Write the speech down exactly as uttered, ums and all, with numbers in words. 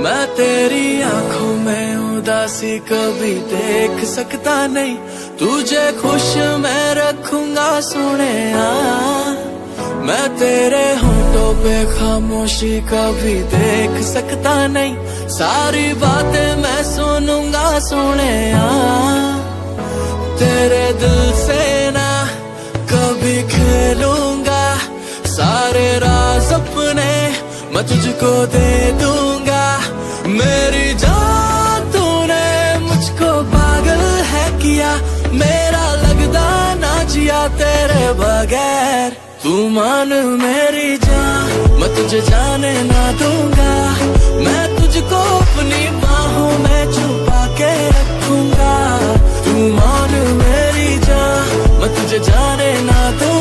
मैं तेरी आंखों में उदासी कभी देख सकता नहीं, तुझे खुश मैं रखूंगा सोनिया। मैं तेरे होठों पे खामोशी कभी देख सकता नहीं, सारी बातें मैं सुनूंगा सोनिया। तेरे दिल से ना कभी खेलूंगा, सारे राज अपने मैं तुझको दे दूंगा। मेरी जान तूने मुझको पागल है किया, मेरा लगदा ना जिया तेरे बगैर। तू मान मेरी जान, मैं तुझे जाने ना दूंगा, मैं तुझको अपनी बाहों में छुपा के रखूंगा। तू मान मेरी जान, मैं तुझे जाने ना दूंगा।